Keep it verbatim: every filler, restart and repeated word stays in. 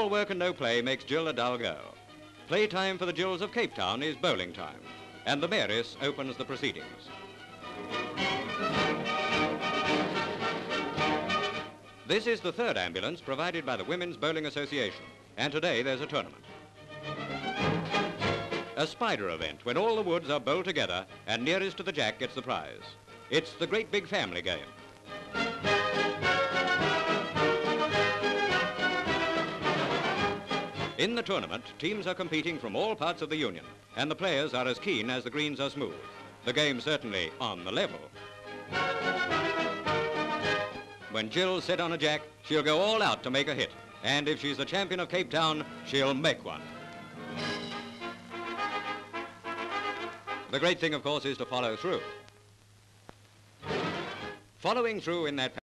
All work and no play makes Jill a dull girl. Playtime for the Jills of Cape Town is bowling time, and the mayoress opens the proceedings. This is the third ambulance provided by the Women's Bowling Association, and today there's a tournament. A spider event when all the woods are bowled together and nearest to the jack gets the prize. It's the great big family game. In the tournament, teams are competing from all parts of the Union, and the players are as keen as the greens are smooth. The game's certainly on the level. When Jill's set on a jack, she'll go all out to make a hit. And if she's the champion of Cape Town, she'll make one. The great thing, of course, is to follow through. Following through in that